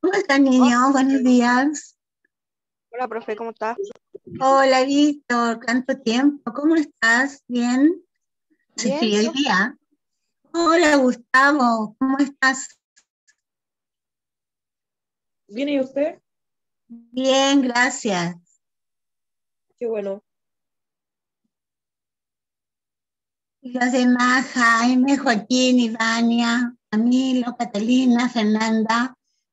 ¿Cómo estás, Hola, niño? Buenos días. hola, profe, ¿cómo está? Hola, Víctor. ¿Cuánto tiempo? ¿Cómo estás? ¿Bien? ¿Hace Bien, frío hoy profe. día? Hola, Gustavo. ¿Cómo estás? ¿Bien y usted? Bien, gracias. Qué bueno. Y los demás, Jaime, Joaquín, Ivania, Camilo, Catalina, Fernanda.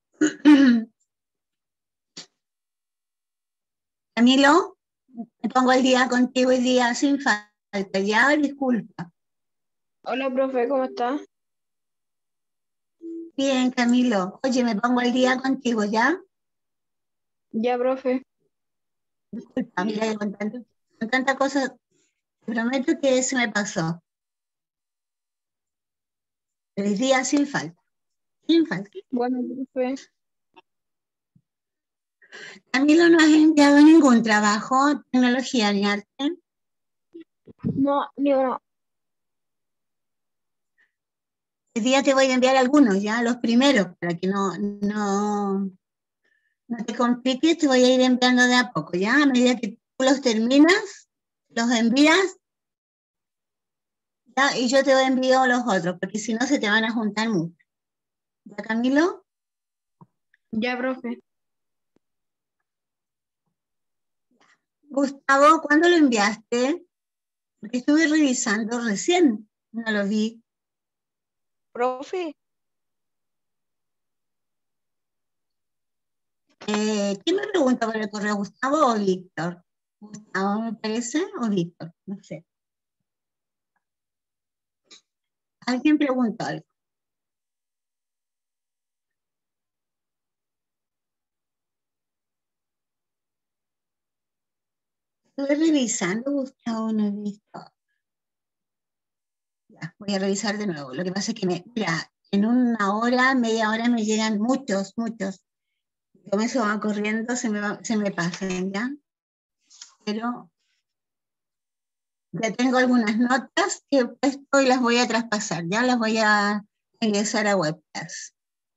Camilo, me pongo el día contigo hoy día sin falta. Ya, disculpa. Hola, profe, ¿cómo está? Bien, Camilo. Oye, me pongo el día contigo, ¿ya? Ya, profe. Disculpa, mira, con tanta cosa. Te prometo que se me pasó. 3 días sin falta. Sin falta. Bueno, profe. Camilo no has enviado ningún trabajo, tecnología ni arte. No, ni uno. El día te voy a enviar algunos, ya, los primeros, para que no te compliques, te voy a ir enviando de a poco, ya. A medida que tú los terminas, los envías, ya, y yo te envío los otros, porque si no se te van a juntar mucho. ¿Ya, Camilo? Ya, profe. Gustavo, ¿cuándo lo enviaste? Porque estuve revisando recién, no lo vi. Profe, ¿Quién me pregunta por el correo, Gustavo o Víctor? Gustavo me parece, o Víctor, no sé. Alguien preguntó algo. Estuve revisando, Gustavo, no he visto. Ya, voy a revisar de nuevo. Lo que pasa es que, mira, en una hora, media hora me llegan muchos, muchos. Como eso va corriendo, se me pasan, ¿ya? Pero ya tengo algunas notas que he puesto y las voy a traspasar, ya las voy a ingresar a WebClass.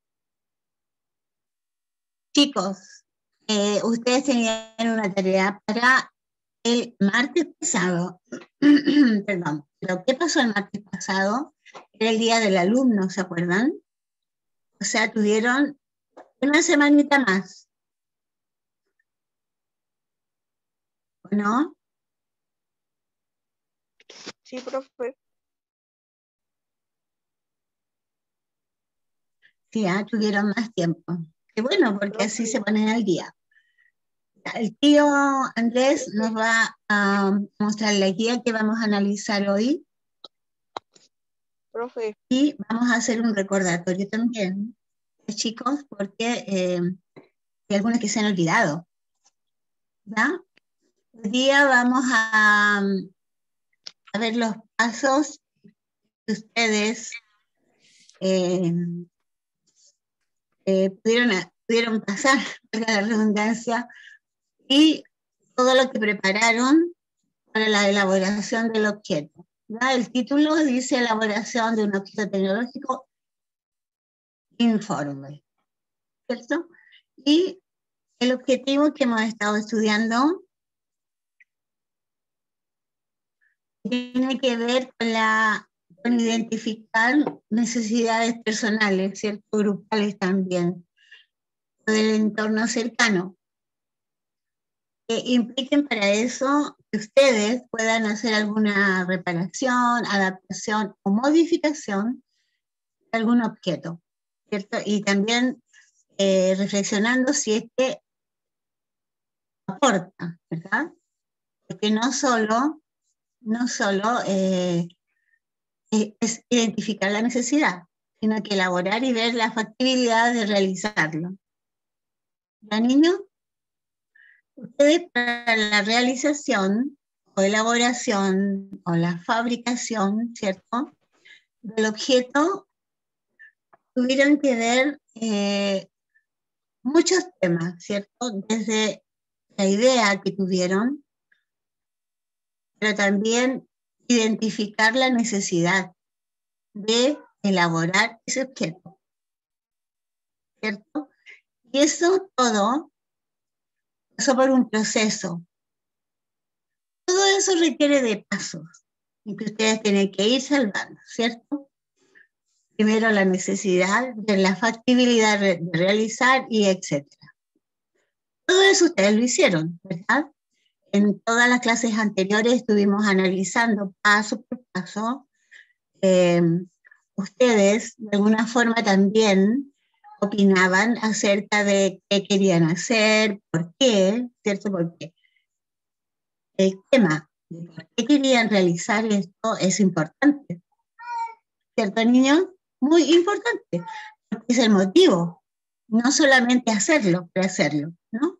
Chicos, ustedes tenían una tarea para el martes pasado. Perdón, lo que pasó el martes pasado era el día del alumno, ¿se acuerdan? O sea, tuvieron una semanita más, ¿no? sí, profe. Sí, tuvieron más tiempo. Qué bueno, porque así se Profe, ponen al día. El tío Andrés nos va a mostrar la guía que vamos a analizar hoy profe, y vamos a hacer un recordatorio también, chicos, porque hay algunos que se han olvidado, ¿ya? Hoy día vamos a ver los pasos que ustedes eh, pudieron pasar, valga la redundancia, y todo lo que prepararon para la elaboración del objeto. ¿Ya? El título dice elaboración de un objeto tecnológico informe, ¿cierto? Y el objetivo que hemos estado estudiando tiene que ver con identificar necesidades personales, ¿cierto? Grupales también, del entorno cercano, que impliquen para eso que ustedes puedan hacer alguna reparación, adaptación o modificación de algún objeto, ¿cierto? Y también reflexionando si es que aporta, ¿verdad? Porque no solo es identificar la necesidad, sino que elaborar y ver la factibilidad de realizarlo. ¿Ya, niño? Ustedes para la realización o elaboración o la fabricación, ¿cierto? Del objeto tuvieron que ver muchos temas, ¿cierto? Desde la idea que tuvieron, pero también identificar la necesidad de elaborar ese objeto, ¿cierto? Y eso todo pasó por un proceso. Todo eso requiere de pasos, y que ustedes tienen que ir salvando, ¿cierto? Primero la necesidad, de la factibilidad de realizar y etcétera. Todo eso ustedes lo hicieron, ¿verdad? En todas las clases anteriores estuvimos analizando paso por paso. Ustedes de alguna forma también opinaban acerca de qué querían hacer, por qué, ¿cierto? Porque el tema de por qué querían realizar esto es importante, ¿cierto, niños? Muy importante, porque es el motivo, no solamente hacerlo, pero hacerlo, ¿no?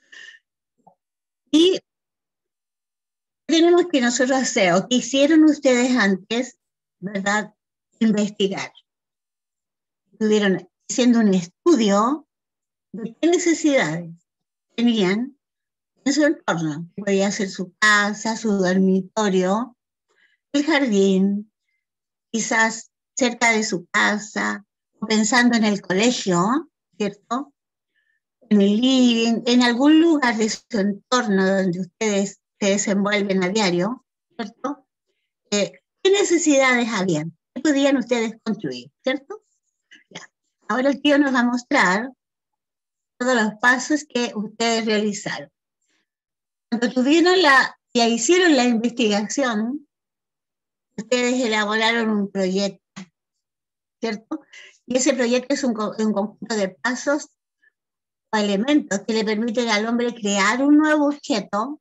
Y tenemos que nosotros hacer, o que hicieron ustedes antes, ¿verdad? Investigar. Estuvieron haciendo un estudio de qué necesidades tenían en su entorno. Podía ser su casa, su dormitorio, el jardín, quizás cerca de su casa, pensando en el colegio, ¿cierto? En el living, en algún lugar de su entorno donde ustedes se desenvuelven a diario, ¿cierto? ¿Qué necesidades habían? ¿Qué podían ustedes construir, ¿cierto? Ya. Ahora el tío nos va a mostrar todos los pasos que ustedes realizaron. Cuando ya hicieron la investigación, ustedes elaboraron un proyecto, ¿cierto? Y ese proyecto es un conjunto de pasos o elementos que le permiten al hombre crear un nuevo objeto,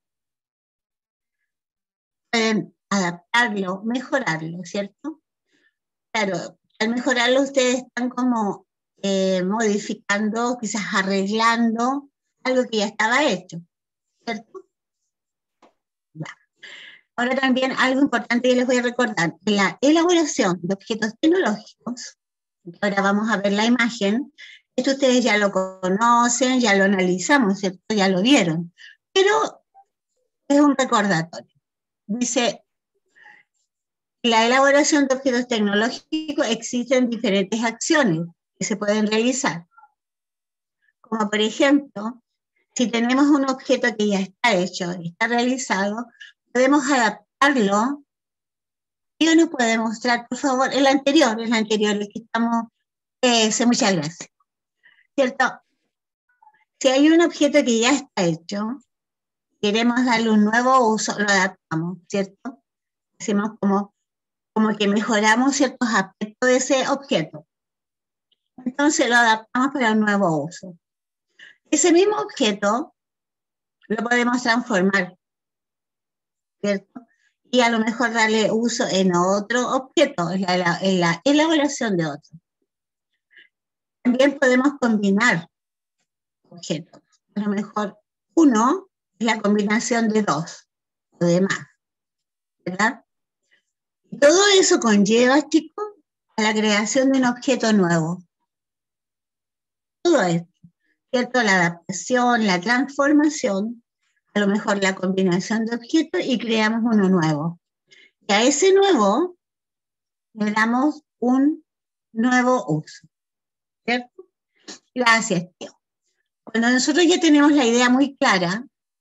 pueden adaptarlo, mejorarlo, ¿cierto? Claro, al mejorarlo ustedes están como modificando, quizás arreglando algo que ya estaba hecho, ¿cierto? Ya. Ahora también algo importante que les voy a recordar, la elaboración de objetos tecnológicos, ahora vamos a ver la imagen, esto ustedes ya lo conocen, ya lo analizamos, ¿cierto? Ya lo vieron, pero es un recordatorio. Dice, la elaboración de objetos tecnológicos existen diferentes acciones que se pueden realizar, como por ejemplo, si tenemos un objeto que ya está hecho, está realizado, podemos adaptarlo. ¿Quién nos puede mostrar, por favor? El anterior, el que estamos, muchas gracias. ¿Cierto? Si hay un objeto que ya está hecho, queremos darle un nuevo uso, lo adaptamos, ¿cierto? Hacemos como que mejoramos ciertos aspectos de ese objeto. Entonces lo adaptamos para un nuevo uso. Ese mismo objeto lo podemos transformar, ¿cierto? Y a lo mejor darle uso en otro objeto, en la elaboración de otro. También podemos combinar objetos. A lo mejor uno es la combinación de dos o de más, ¿verdad? Y todo eso conlleva, chicos, a la creación de un objeto nuevo. Todo esto, ¿cierto? La adaptación, la transformación, a lo mejor la combinación de objetos y creamos uno nuevo. Y a ese nuevo le damos un nuevo uso, ¿cierto? Gracias, tío. Cuando nosotros ya tenemos la idea muy clara,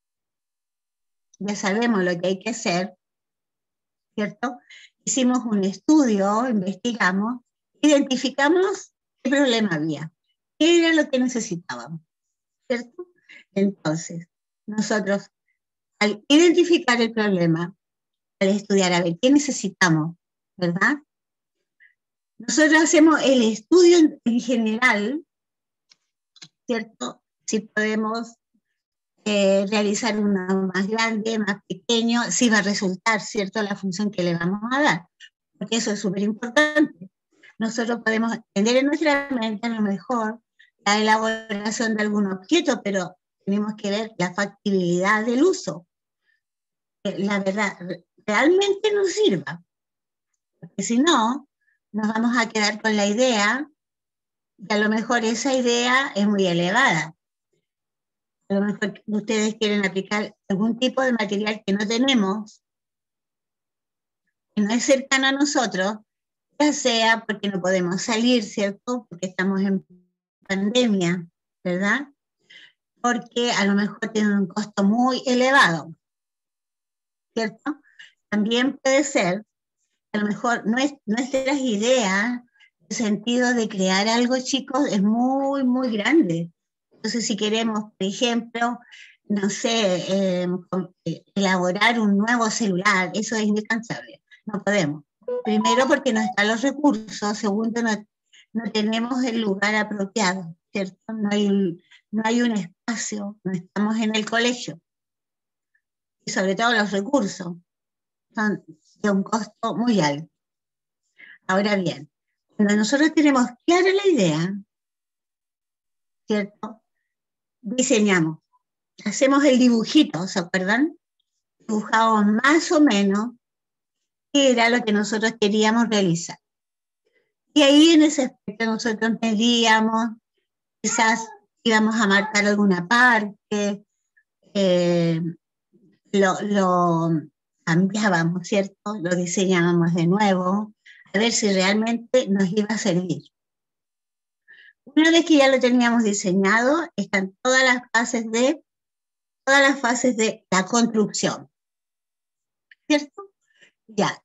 ya sabemos lo que hay que hacer, ¿cierto? Hicimos un estudio, investigamos, identificamos qué problema había, qué era lo que necesitábamos, ¿cierto? Entonces, nosotros, al identificar el problema, al estudiar a ver qué necesitamos, ¿verdad? Nosotros hacemos el estudio en general, ¿cierto? Si podemos realizar uno más grande, más pequeño, si va a resultar, ¿cierto?, la función que le vamos a dar, porque eso es súper importante. Nosotros podemos tener en nuestra mente a lo mejor la elaboración de algún objeto, pero tenemos que ver la factibilidad del uso. La verdad, realmente nos sirva, porque si no, nos vamos a quedar con la idea, y a lo mejor esa idea es muy elevada. A lo mejor ustedes quieren aplicar algún tipo de material que no tenemos, que no es cercano a nosotros, ya sea porque no podemos salir, ¿cierto? Porque estamos en pandemia, ¿verdad? Porque a lo mejor tienen un costo muy elevado, ¿cierto? También puede ser, a lo mejor nuestras ideas, el sentido de crear algo, chicos, es muy, muy grande. Entonces, si queremos, por ejemplo, no sé, elaborar un nuevo celular, eso es incansable, no podemos. Primero porque no están los recursos, segundo no tenemos el lugar apropiado, ¿cierto? No hay un espacio, no estamos en el colegio. Y sobre todo los recursos son de un costo muy alto. Ahora bien, cuando nosotros tenemos clara la idea, ¿cierto? Diseñamos, hacemos el dibujito, ¿se acuerdan? Dibujamos más o menos qué era lo que nosotros queríamos realizar. Y ahí en ese aspecto nosotros medíamos, quizás íbamos a marcar alguna parte, lo cambiábamos, ¿cierto? Lo diseñábamos de nuevo, a ver si realmente nos iba a servir. Una vez que ya lo teníamos diseñado, están todas las fases de la construcción, ¿cierto? Ya,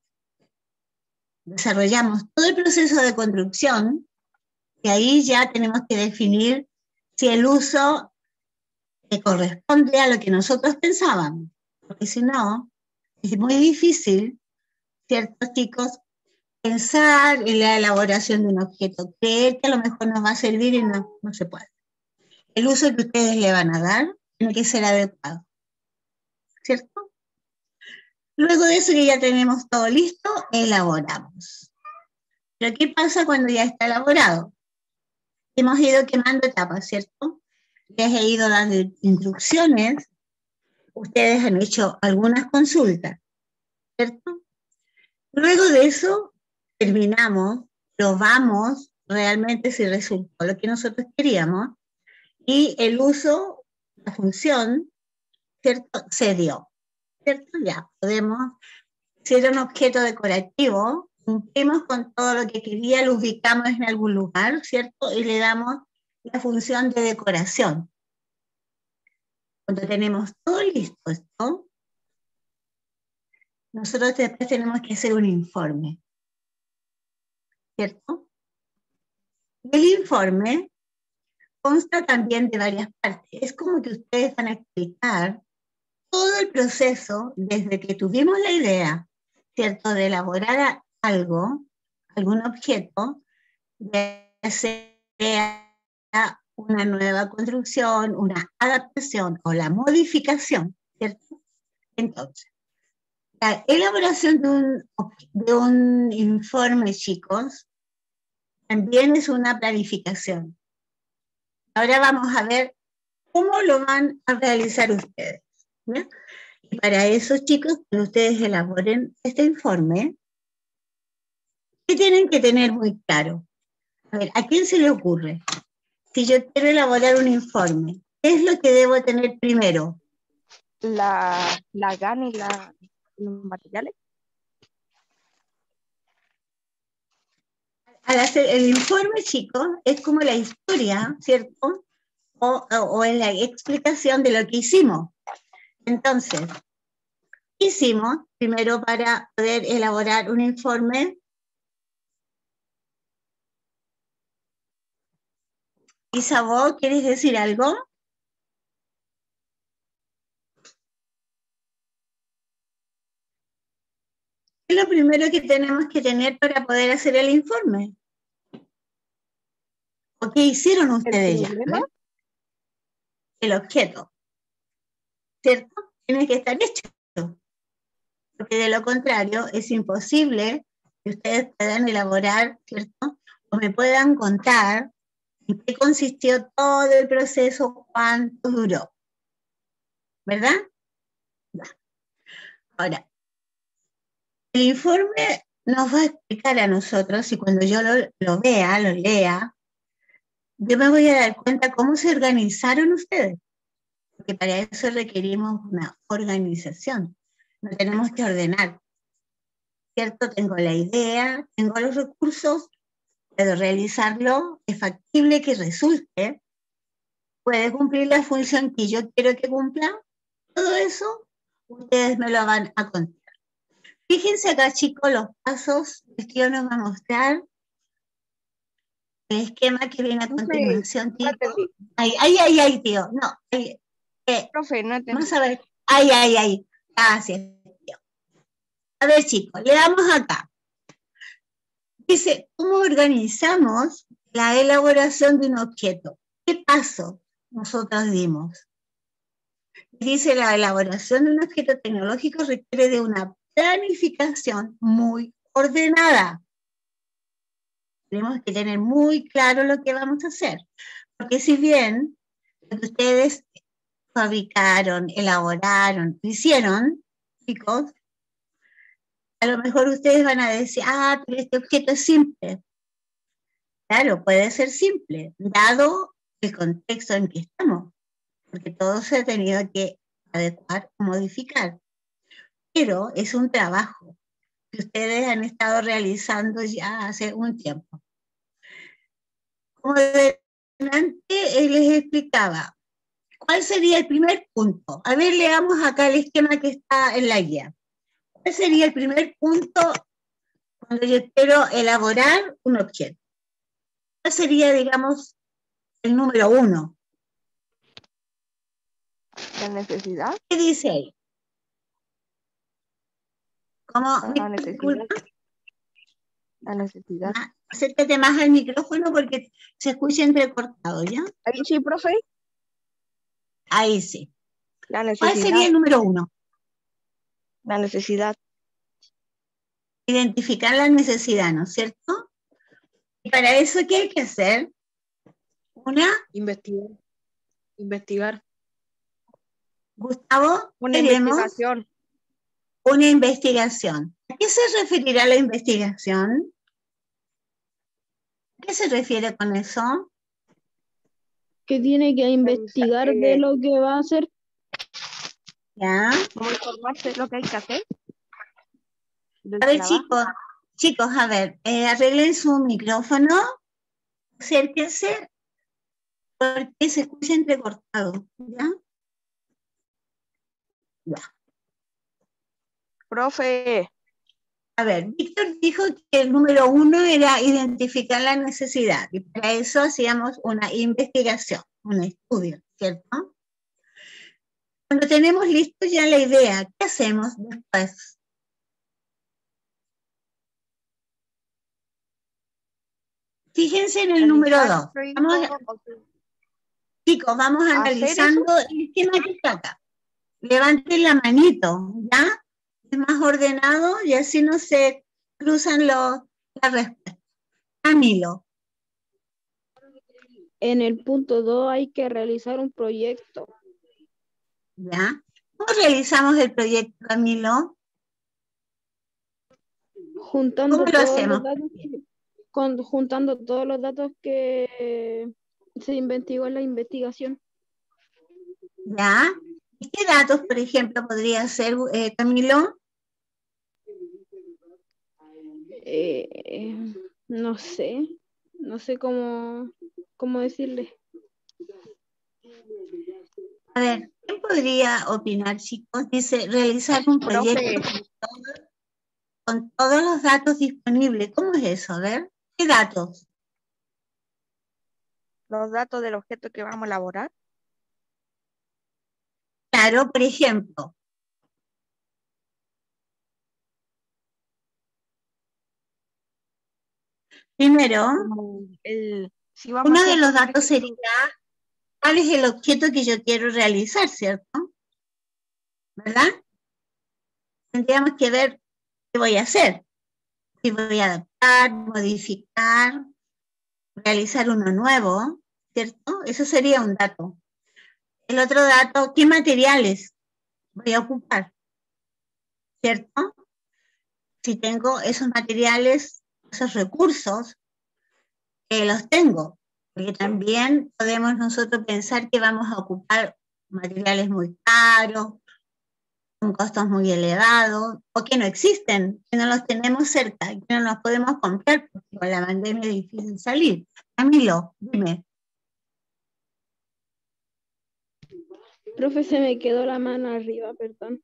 desarrollamos todo el proceso de construcción y ahí ya tenemos que definir si el uso corresponde a lo que nosotros pensábamos, porque si no, es muy difícil, ¿cierto, chicos? Pensar en la elaboración de un objeto, creer que a lo mejor nos va a servir y no se puede. El uso que ustedes le van a dar tiene que ser adecuado, ¿cierto? Luego de eso que ya tenemos todo listo, elaboramos. Pero ¿qué pasa cuando ya está elaborado? Hemos ido quemando etapas, ¿cierto? Les he ido dando instrucciones, ustedes han hecho algunas consultas, ¿cierto? Luego de eso, terminamos, probamos realmente si resultó lo que nosotros queríamos y el uso, la función, ¿cierto? Se dio, ¿cierto? Ya podemos ser un objeto decorativo, cumplimos con todo lo que quería, lo ubicamos en algún lugar, ¿cierto? Y le damos la función de decoración. Cuando tenemos todo listo esto, nosotros después tenemos que hacer un informe, ¿cierto? Y el informe consta también de varias partes. Es como que ustedes van a explicar todo el proceso desde que tuvimos la idea, ¿cierto?, de elaborar algo, algún objeto, de sea una nueva construcción, una adaptación o la modificación, ¿cierto? Entonces, la elaboración de un informe, chicos, también es una planificación. Ahora vamos a ver cómo lo van a realizar ustedes, ¿no? Y para eso, chicos, cuando ustedes elaboren este informe, ¿qué tienen que tener muy claro? A ver, ¿a quién se le ocurre? Si yo quiero elaborar un informe, ¿qué es lo que debo tener primero? La GAN y los materiales. Al hacer el informe, chicos, es como la historia, ¿cierto? O es la explicación de lo que hicimos. Entonces, ¿qué hicimos primero para poder elaborar un informe? Isabel, ¿quieres decir algo? ¿Qué es lo primero que tenemos que tener para poder hacer el informe? ¿O qué hicieron ustedes ya? El objeto, ¿cierto? Tiene que estar hecho, porque de lo contrario es imposible que ustedes puedan elaborar, ¿cierto? O me puedan contar en qué consistió todo el proceso, cuánto duró, ¿verdad? Ya. Ahora, el informe nos va a explicar a nosotros, y cuando yo lo vea, lo lea, yo me voy a dar cuenta cómo se organizaron ustedes, porque para eso requerimos una organización, nos tenemos que ordenar, ¿cierto? Tengo la idea, tengo los recursos, puedo realizarlo, es factible que resulte, puede cumplir la función que yo quiero que cumpla, todo eso ustedes me lo van a contar. Fíjense acá, chicos, los pasos que el tío nos va a mostrar. El esquema que viene a continuación, tío. Ay, tío. No. Profe, no entendí. Vamos a ver. Ay. Gracias, tío. A ver, chicos, le damos acá. Dice, ¿cómo organizamos la elaboración de un objeto? ¿Qué paso nosotros dimos? Dice, la elaboración de un objeto tecnológico requiere de una planificación muy ordenada. Tenemos que tener muy claro lo que vamos a hacer. Porque si bien lo que ustedes fabricaron, elaboraron, hicieron, chicos, a lo mejor ustedes van a decir, pero este objeto es simple. Claro, puede ser simple, dado el contexto en que estamos, porque todo se ha tenido que adecuar o modificar. Pero es un trabajo que ustedes han estado realizando ya hace un tiempo. Como delante les explicaba, ¿cuál sería el primer punto? A ver, leamos acá el esquema que está en la guía. ¿Cuál sería el primer punto cuando yo quiero elaborar un objeto? ¿Cuál sería, digamos, el número 1? La necesidad. ¿Qué dice ahí? ¿Cómo? La necesidad. La necesidad. Acércate más al micrófono porque se escucha entrecortado, ¿ya? Ahí sí, profe. Ahí sí. La necesidad. ¿Cuál sería el número 1? La necesidad. Identificar la necesidad, ¿no es cierto? Y para eso, ¿qué hay que hacer? Investigar. Gustavo, Una tenemos investigación. una investigación. ¿A qué se referirá la investigación? ¿A qué se refiere con eso? Que tiene que investigar de lo que va a hacer. ¿Ya? ¿Cómo informarse de lo que hay que hacer? A ver, chicos, a ver, arreglen su micrófono, acérquense, porque se escucha entrecortado, ¿ya? Ya. Profe. A ver, Víctor dijo que el número 1 era identificar la necesidad, y para eso hacíamos una investigación, un estudio, ¿cierto? Cuando tenemos listo ya la idea, ¿qué hacemos después? Fíjense en el número 2. Chicos, vamos analizando el esquema que está acá. Levanten la manito, ¿ya? Es más ordenado y así no se cruzan las respuestas. Camilo. En el punto 2 hay que realizar un proyecto. ¿Ya? ¿Cómo realizamos el proyecto, Camilo? Juntando ¿Cómo lo hacemos? Juntando todos los datos que se investigó en la investigación. ¿Ya? ¿Y qué datos, por ejemplo, podría ser, Camilo? No sé cómo decirle. A ver, ¿quién podría opinar, chicos? Dice, realizar un proyecto con todos los datos disponibles. ¿Cómo es eso? A ver, ¿qué datos? Los datos del objeto que vamos a elaborar. Claro, por ejemplo. Primero, uno de los datos sería cuál es el objeto que yo quiero realizar, ¿cierto? ¿Verdad? Tendríamos que ver qué voy a hacer. Si voy a adaptar, modificar, realizar uno nuevo, ¿cierto? Eso sería un dato. El otro dato, ¿qué materiales voy a ocupar? ¿Cierto? Si tengo esos materiales, esos recursos, los tengo. Porque también podemos nosotros pensar que vamos a ocupar materiales muy caros, con costos muy elevados, o que no existen, que no los tenemos cerca, que no los podemos comprar, porque con la pandemia es difícil salir. Camilo, dime. Profe, se me quedó la mano arriba, perdón.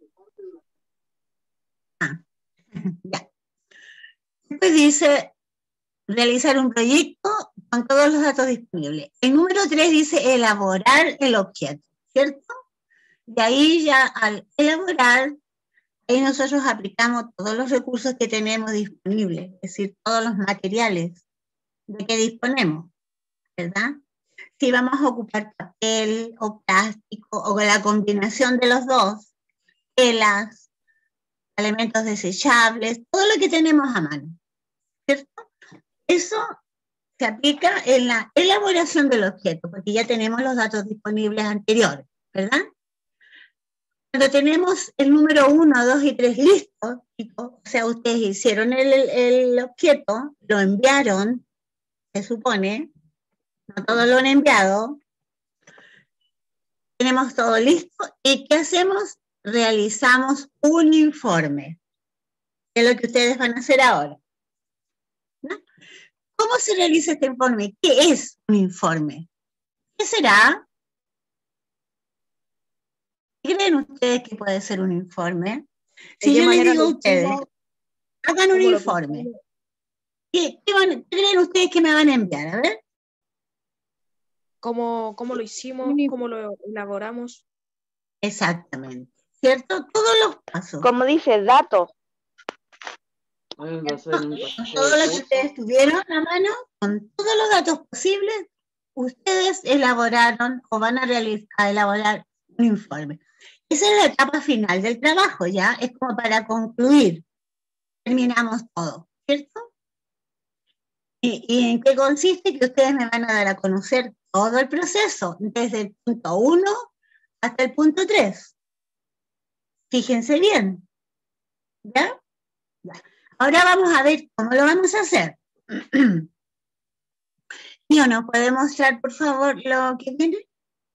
Ya. Después dice realizar un proyecto con todos los datos disponibles. El número 3 dice elaborar el objeto, ¿cierto? De ahí ya al elaborar, ahí nosotros aplicamos todos los recursos que tenemos disponibles, es decir, todos los materiales de que disponemos, ¿verdad? Si vamos a ocupar papel o plástico o la combinación de los dos, telas, elementos desechables, todo lo que tenemos a mano, ¿cierto? Eso se aplica en la elaboración del objeto, porque ya tenemos los datos disponibles anteriores, ¿verdad? Cuando tenemos el número 1, 2 y 3 listos, o sea, ustedes hicieron el objeto, lo enviaron, se supone, no todos lo han enviado, tenemos todo listo, ¿y qué hacemos? Realizamos un informe, que es lo que ustedes van a hacer ahora, ¿no? ¿Cómo se realiza este informe? ¿Qué es un informe? ¿Qué será? ¿Qué creen ustedes que puede ser un informe? Si yo les digo a ustedes, hagan un informe, ¿qué creen ustedes que me van a enviar? A ver. ¿Cómo lo hicimos? ¿Cómo lo elaboramos? Exactamente, ¿cierto? Todos los pasos. Como dice, datos. Todo lo que ustedes tuvieron a mano, con todos los datos posibles, ustedes elaboraron o van a elaborar un informe. Esa es la etapa final del trabajo, ¿ya? Es como para concluir. Terminamos todo, ¿cierto? ¿Y en qué consiste? Que ustedes me van a dar a conocer todo el proceso, desde el punto 1 hasta el punto 3. Fíjense bien, ¿ya? Ya. Ahora vamos a ver cómo lo vamos a hacer. ¿Mío nos puede mostrar, por favor, lo que viene?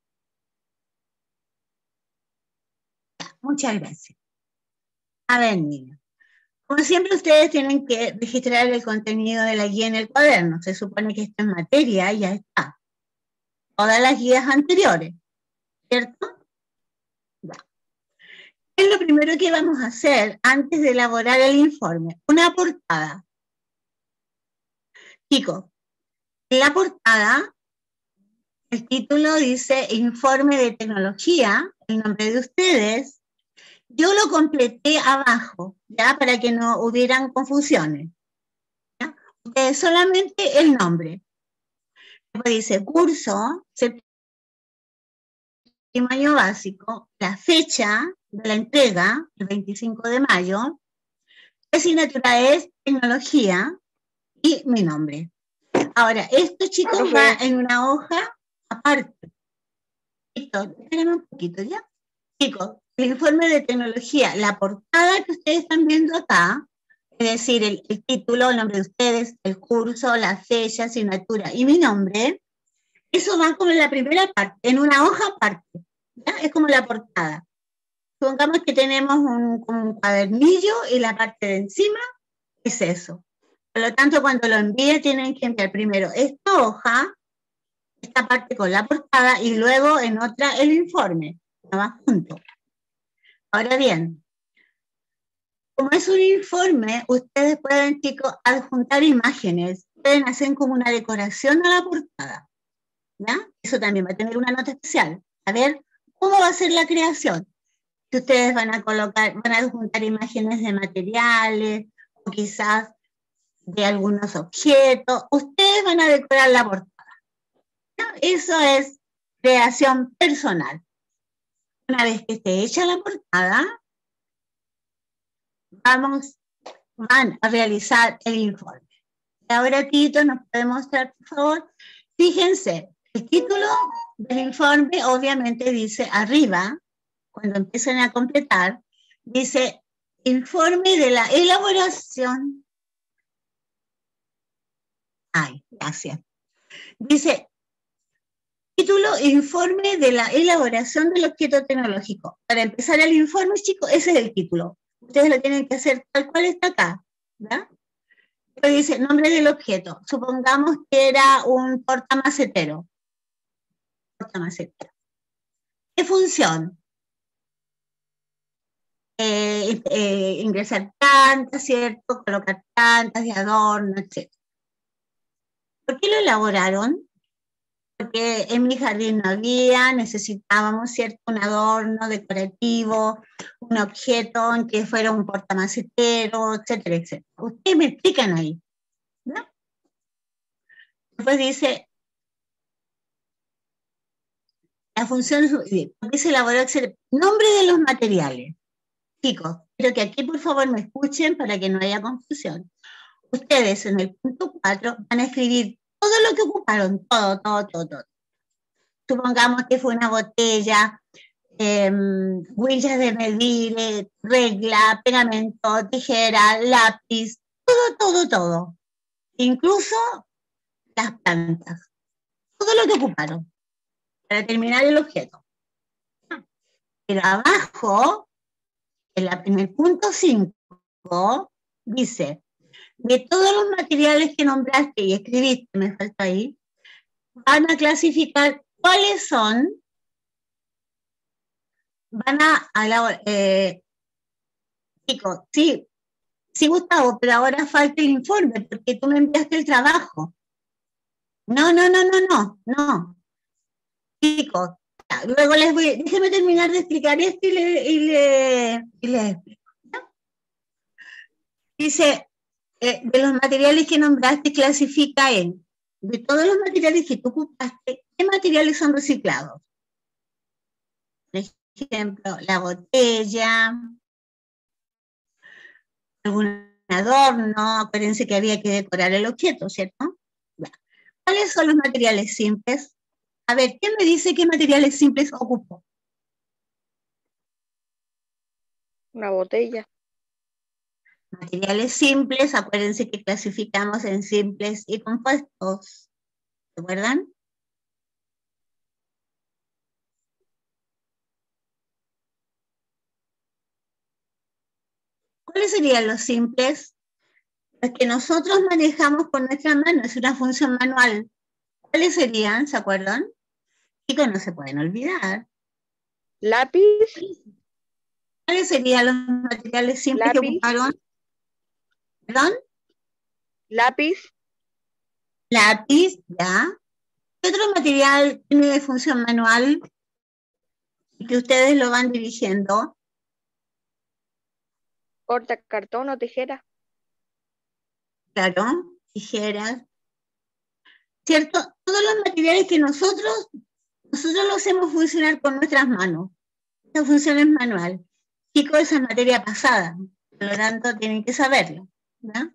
Ya, muchas gracias. A ver, niños. Como siempre, ustedes tienen que registrar el contenido de la guía en el cuaderno. Se supone que esta es materia y ya está. Todas las guías anteriores, ¿cierto? Ya. ¿Qué es lo primero que vamos a hacer antes de elaborar el informe? Una portada. Chicos, en la portada, el título dice Informe de Tecnología, el nombre de ustedes. Yo lo completé abajo, ¿ya? Para que no hubieran confusiones, ¿ya? Solamente el nombre. Después dice curso, séptimo año básico, la fecha de la entrega, el 25 de mayo, la asignatura es tecnología y mi nombre. Ahora, esto, chicos, va en una hoja aparte. Listo, espérenme un poquito, ¿ya? Chicos, el informe de tecnología, la portada que ustedes están viendo acá, es decir, el título, el nombre de ustedes, el curso, la fecha, asignatura y mi nombre, eso va como en la primera parte, en una hoja aparte, ¿ya? Es como la portada. Supongamos que tenemos un cuadernillo y la parte de encima es eso. Por lo tanto, cuando lo envíe, tienen que enviar primero esta hoja, esta parte con la portada, y luego en otra el informe, no va junto. Ahora bien, como es un informe, ustedes pueden, chicos, adjuntar imágenes, pueden hacer como una decoración a la portada, ¿ya? Eso también va a tener una nota especial. A ver, ¿cómo va a ser la creación? Que ustedes van a colocar, van a adjuntar imágenes de materiales, o quizás de algunos objetos, ustedes van a decorar la portada, ¿ya? Eso es creación personal. Una vez que esté hecha la portada, van a realizar el informe. Y ahora Tito nos puede mostrar, por favor. Fíjense, el título del informe obviamente dice arriba, cuando empiecen a completar, dice informe de la elaboración. Ay, gracias. Dice título, informe de la elaboración del objeto tecnológico. Para empezar el informe, chicos, ese es el título. Ustedes lo tienen que hacer tal cual está acá, ¿verdad? Después dice nombre del objeto. Supongamos que era un portamacetero. Portamacetero. ¿Qué función? Ingresar plantas, ¿cierto? Colocar plantas de adorno, etc. ¿Por qué lo elaboraron? Porque en mi jardín no había, necesitábamos, ¿cierto? Un adorno decorativo, un objeto en que fuera un portamacetero, etcétera, etcétera. Ustedes me explican ahí, ¿no? Después dice, la función, ¿por qué se elaboró? Nombre de los materiales. Chicos, quiero que aquí por favor me escuchen para que no haya confusión. Ustedes en el punto 4 van a escribir todo lo que ocuparon, todo. Supongamos que fue una botella, huellas de medir, regla, pegamento, tijera, lápiz, todo. Incluso las plantas. Todo lo que ocuparon para terminar el objeto. Pero abajo, en el punto 5, dice, de todos los materiales que nombraste y escribiste, me falta ahí, van a clasificar cuáles son, chicos, sí, Gustavo, pero ahora falta el informe porque tú me enviaste el trabajo. No. Chicos, luego déjenme terminar de explicar esto y les explico. ¿No? Dice, de los materiales que nombraste, clasifica en, de todos los materiales que tú ocupaste, ¿qué materiales son reciclados? Por ejemplo, la botella, algún adorno, acuérdense que había que decorar el objeto, ¿cierto? ¿Cuáles son los materiales simples? A ver, ¿quién me dice qué materiales simples ocupó? Una botella. Materiales simples, acuérdense que clasificamos en simples y compuestos. ¿Se acuerdan? ¿Cuáles serían los simples? Los que nosotros manejamos con nuestra mano, es una función manual. ¿Cuáles serían? ¿Se acuerdan? Chicos, no se pueden olvidar. Lápiz. ¿Cuáles serían los materiales simples que ocuparon? ¿Perdón? Lápiz. Lápiz, ya. ¿Qué otro material tiene de función manual y que ustedes lo van dirigiendo? Cortacartón o tijera. Claro, tijeras. ¿Cierto? Todos los materiales que nosotros los hacemos funcionar con nuestras manos. Esa función es manual. Chicos, esa es materia pasada, por lo tanto tienen que saberlo, ¿no?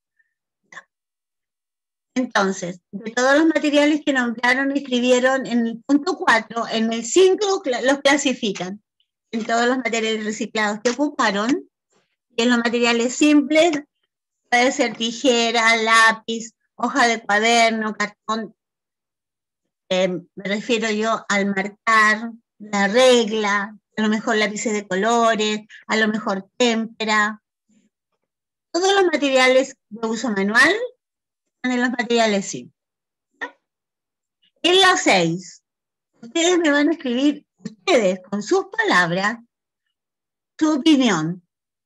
Entonces, de todos los materiales que nombraron y escribieron en el punto 4, en el 5 los clasifican en todos los materiales reciclados que ocuparon, y en los materiales simples puede ser tijera, lápiz, hoja de cuaderno, cartón, me refiero yo al marcar, la regla, a lo mejor lápices de colores, a lo mejor témpera. Todos los materiales de uso manual están en los materiales simples. En la 6, ustedes me van a escribir, ustedes con sus palabras, su opinión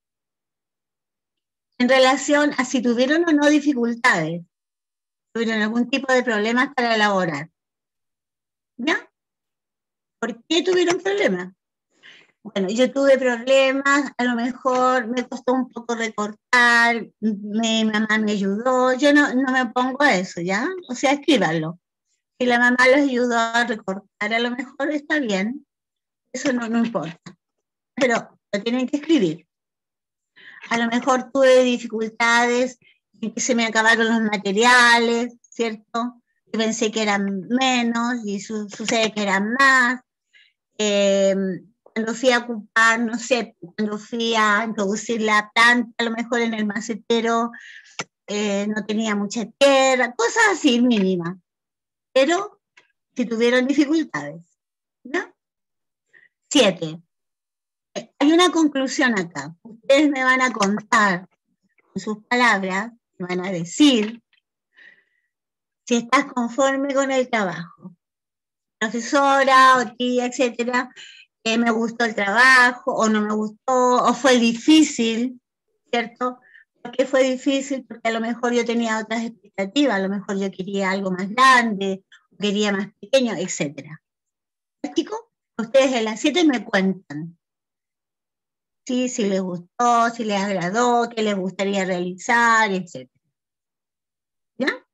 en relación a si tuvieron o no dificultades, tuvieron algún tipo de problemas para elaborar. ¿Ya? ¿Por qué tuvieron problemas? Bueno, yo tuve problemas, a lo mejor me costó un poco recortar, mi mamá me ayudó, yo no me opongo a eso, ¿ya? O sea, escríbanlo. Si la mamá los ayudó a recortar, a lo mejor está bien, eso no importa, pero lo tienen que escribir. A lo mejor tuve dificultades en que se me acabaron los materiales, ¿cierto? Yo pensé que eran menos y sucede que eran más. Cuando fui a ocupar, no sé, cuando fui a introducir la planta, a lo mejor en el macetero no tenía mucha tierra, cosas así mínimas. Pero si tuvieron dificultades, ¿no? 7. Hay una conclusión acá. Ustedes me van a contar con sus palabras, me van a decir si estás conforme con el trabajo. profesora o tía, etcétera, me gustó el trabajo o no me gustó, o fue difícil, ¿cierto? ¿Por qué fue difícil? Porque a lo mejor yo tenía otras expectativas, a lo mejor yo quería algo más grande, quería más pequeño, etcétera. Chicos, ustedes en las 7 me cuentan. Sí, si les gustó, si les agradó, qué les gustaría realizar, etc. ¿Ya?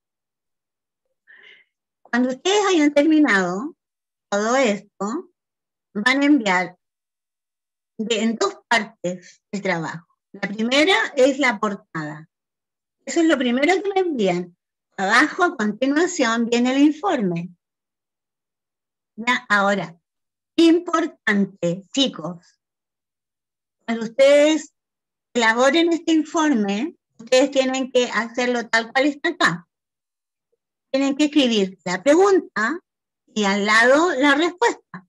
Cuando ustedes hayan terminado todo esto, van a enviar en 2 partes el trabajo. La primera es la portada. Eso es lo primero que me envían. Abajo, a continuación, viene el informe. ¿Ya? Ahora, importante, chicos, cuando ustedes elaboren este informe, ustedes tienen que hacerlo tal cual está acá. Tienen que escribir la pregunta y al lado la respuesta.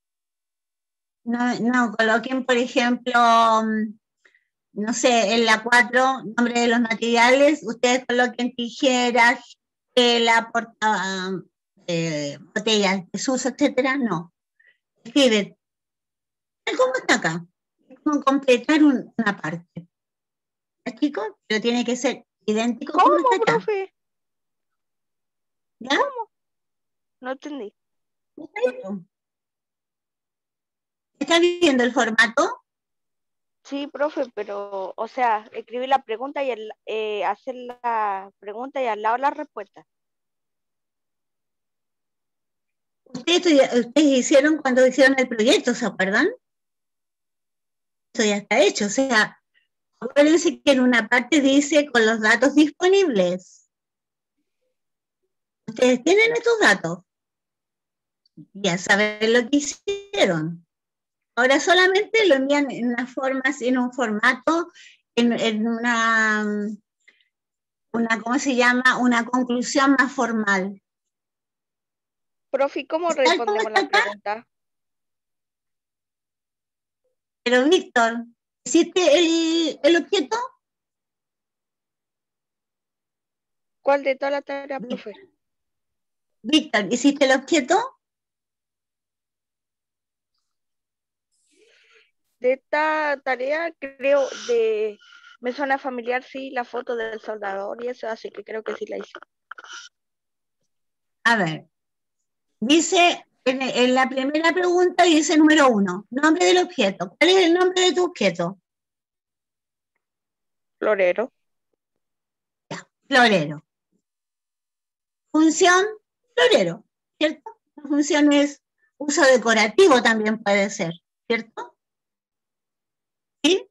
No coloquen, por ejemplo, no sé, en la 4, nombre de los materiales, ustedes coloquen tijeras, tela, botellas de uso, etcétera. No. Escriben, tal como está acá. Es como completar una parte. ¿Ya, chicos? Pero tiene que ser idéntico como ¿Cómo, está acá. profe? ¿Ya? ¿Cómo? No entendí. ¿Está viendo el formato? Sí, profe, pero, o sea, escribir la pregunta y hacer la pregunta y al lado la respuesta. Ustedes hicieron cuando hicieron el proyecto, ¿se acuerdan? Eso ya está hecho. O sea, acuérdense que en una parte dice con los datos disponibles. Ustedes tienen estos datos. Ya saben lo que hicieron. Ahora solamente lo envían en una forma, en un formato, en una, ¿cómo se llama? Una conclusión más formal. Profe, ¿cómo Tal como respondemos está la acá, pregunta? pero Víctor, ¿hiciste el objeto? ¿Cuál de todas las tareas, profe? Víctor, ¿hiciste el objeto? De esta tarea, me suena familiar, sí, la foto del soldador y eso, así que creo que sí la hice. A ver, dice, en la primera pregunta dice número 1, nombre del objeto. ¿Cuál es el nombre de tu objeto? Florero. Ya, florero. Función, florero, ¿cierto? La función es uso decorativo también puede ser, ¿cierto? ¿Sí?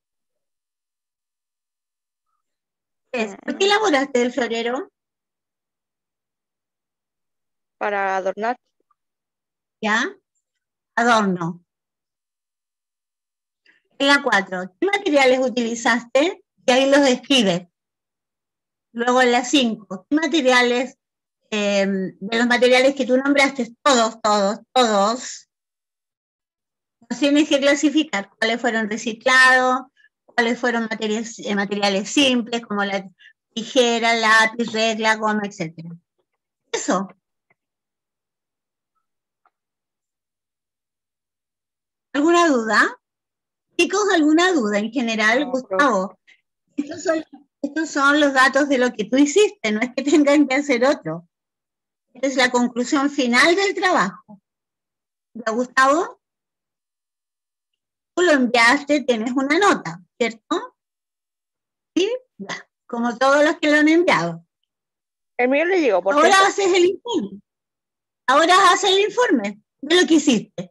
¿Por qué elaboraste el florero? Para adornar. ¿Ya? Adorno. En la 4, ¿qué materiales utilizaste? Y ahí los describes. Luego en la 5, ¿qué materiales, de los materiales que tú nombraste, todos, los tienes que clasificar? ¿Cuáles fueron reciclados? ¿Cuáles fueron materiales simples, como la tijera, lápiz, regla, goma, etcétera? Eso. ¿Alguna duda? Chicos, ¿alguna duda en general? No, Gustavo, estos son los datos de lo que tú hiciste, no es que tengan que hacer otro. Esta es la conclusión final del trabajo. ¿Ya, Gustavo? Tú lo enviaste, tienes una nota, ¿cierto? ¿Sí? Ya, como todos los que lo han enviado. el mío le llegó, por Ahora cierto. haces el informe. Ahora haces el informe de lo que hiciste.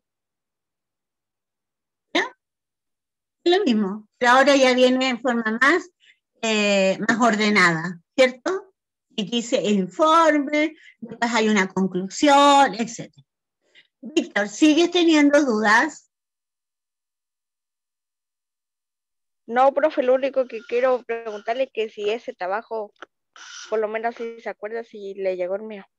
¿Ya? Es lo mismo, pero ahora ya viene en forma más ordenada, ¿cierto? Y dice el informe, después hay una conclusión, etc. Víctor, ¿sigues teniendo dudas? No, profe, lo único que quiero preguntarle es que si ese trabajo, por lo menos si se acuerda si le llegó el mío.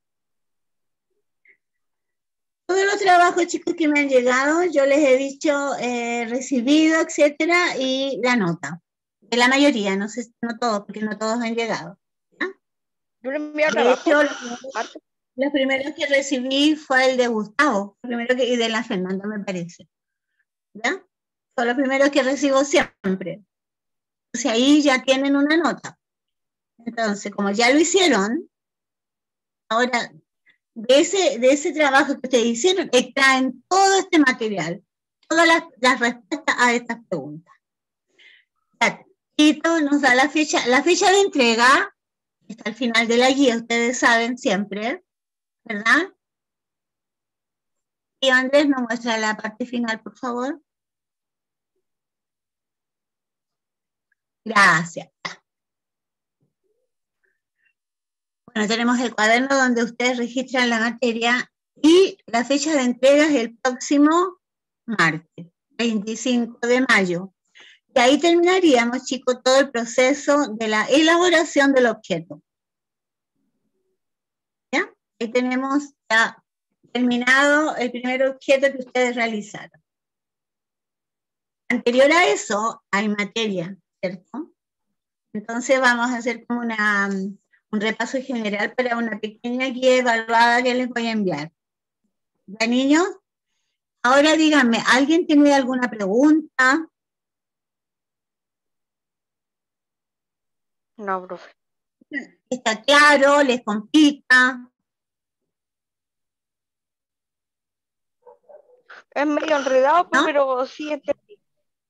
Todos los trabajos, chicos, que me han llegado, yo les he dicho recibido, etcétera, y la nota. De la mayoría, no sé, no todos, porque no todos han llegado. ¿Ya? Yo le envío De trabajo. hecho, Marta. Los primeros que recibí fue el de Gustavo, y de la Fernanda, me parece. ¿Ya? Son los primeros que recibo siempre. Entonces ahí ya tienen una nota. Entonces, como ya lo hicieron, ahora de ese trabajo que ustedes hicieron, extraen todo este material, todas las respuestas a estas preguntas. Tito nos da la fecha de entrega, está al final de la guía, ustedes saben siempre, ¿verdad? Y Andrés nos muestra la parte final, por favor. Gracias. Bueno, tenemos el cuaderno donde ustedes registran la materia y la fecha de entrega es el próximo martes, 25 de mayo. Y ahí terminaríamos, chicos, todo el proceso de la elaboración del objeto. ¿Ya? Ahí tenemos ya terminado el primer objeto que ustedes realizaron. Anterior a eso, hay materia, ¿cierto? Entonces vamos a hacer como un repaso general para una pequeña guía evaluada que les voy a enviar. ¿Ya, niños? Ahora díganme, ¿alguien tiene alguna pregunta? No, profe. ¿Está claro? ¿Les complica? Es medio enredado, ¿No? pero sí entendí.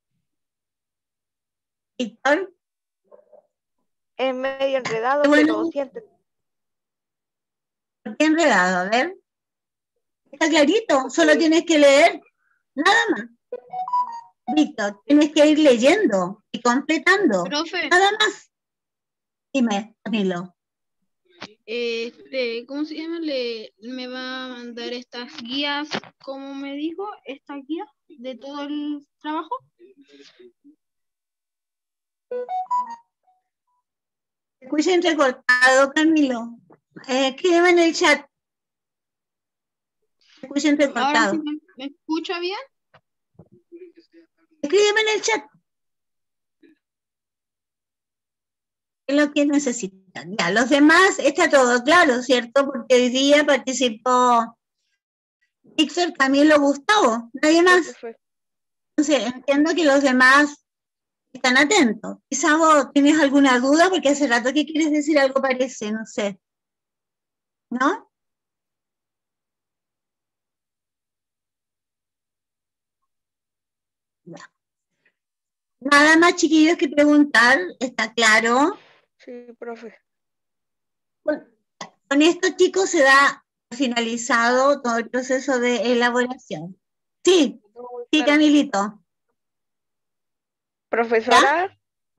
¿Víctor? Es medio enredado, Bueno, pero sí entendí. ¿por qué enredado? A ver. Está clarito, solo tienes que leer, nada más. Víctor, tienes que ir leyendo y completando, Profe, nada más. Dime, Camilo. ¿cómo se llama? Me va a mandar estas guías, como me dijo, esta guía de todo el trabajo. Escucha entrecortado, Camilo. Escríbeme en el chat. Escucha Ahora entrecortado. sí me escucha bien. Escríbeme en el chat. ¿Qué es lo que necesitan? Ya, los demás está todo claro, ¿cierto? Porque hoy día participó Víctor, Camilo, Gustavo, nadie más. Sí, profe. Entonces, entiendo que los demás están atentos. Quizá vos tienes alguna duda, porque hace rato que quieres decir algo parece, no sé. ¿No? Ya. Nada más, chiquillos, que preguntar, ¿está claro? Sí, profe. Con esto, chicos, se da finalizado todo el proceso de elaboración. Sí, sí, Claro. Camilito. Profesora,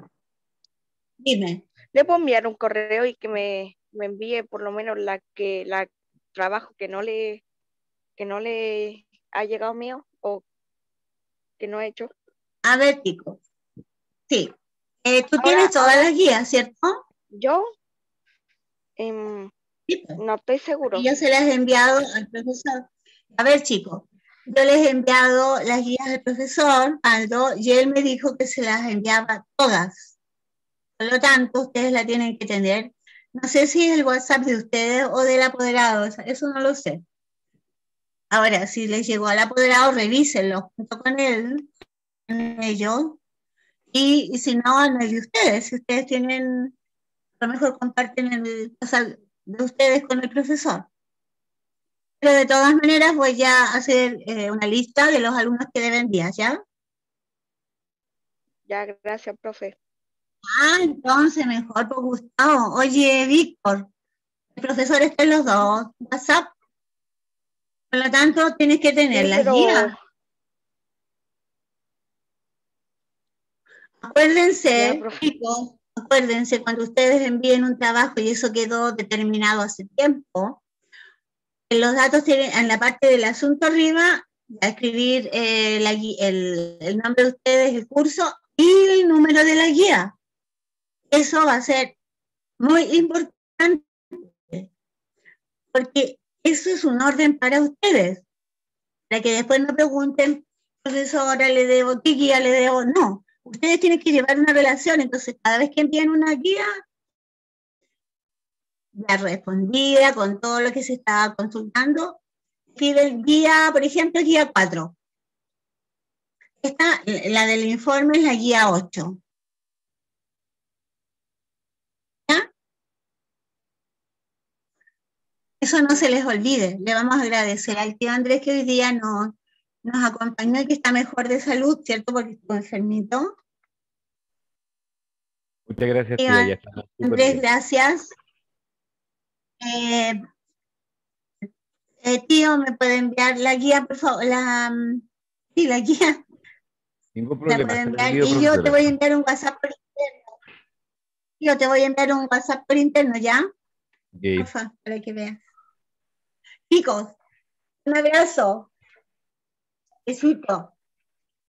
Dime. ¿le puedo enviar un correo y que me envíe por lo menos la trabajo que no le ha llegado mío o que no he hecho? A ver, chicos. Sí. Tú tienes todas Ahora, las guías, ¿cierto? yo Sí, pues. no estoy seguro. Y yo se las he enviado al profesor. A ver, chicos, yo les he enviado las guías al profesor, Aldo, y él me dijo que se las enviaba todas. Por lo tanto, ustedes la tienen que tener. No sé si es el WhatsApp de ustedes o del apoderado, eso no lo sé. Ahora, si les llegó al apoderado, revísenlo junto con él, con ellos, y si no, en el de ustedes. Si ustedes tienen, a lo mejor comparten el WhatsApp de ustedes con el profesor. Pero de todas maneras voy a hacer una lista de los alumnos que deben enviar, ¿ya? Ya, gracias, profe. Ah, entonces mejor por Gustavo. Oye, Víctor, el profesor está en los dos WhatsApp. Por lo tanto, tienes que tener Sí, las pero guías. ya, Acuérdense, profe. chicos, acuérdense cuando ustedes envíen un trabajo y eso quedó determinado hace tiempo, en los datos tienen, en la parte del asunto arriba, a escribir el nombre de ustedes, el curso y el número de la guía. Eso va a ser muy importante, porque eso es un orden para ustedes, para que después no pregunten, profesora, le debo, ¿qué guía le debo? No, ustedes tienen que llevar una relación, entonces cada vez que envían una guía, ya respondida con todo lo que se estaba consultando. Escribe el guía, por ejemplo, guía 4. Esta, la del informe, es la guía 8. ¿Ya? Eso no se les olvide. Le vamos a agradecer al tío Andrés que hoy día nos acompañó y que está mejor de salud, ¿cierto? Porque estuvo enfermito. Muchas gracias, Tío tía, ya está súper Andrés, bien. gracias. Tío, ¿me puede enviar la guía, por favor? Sí, la guía. Ningún La problema, puede se lo enviar. envío, Y yo te profesora. voy a enviar un WhatsApp por interno. Yo te voy a enviar un WhatsApp por interno, ¿ya? Ok, Porfa, para que veas. Chicos, un abrazo. Besito.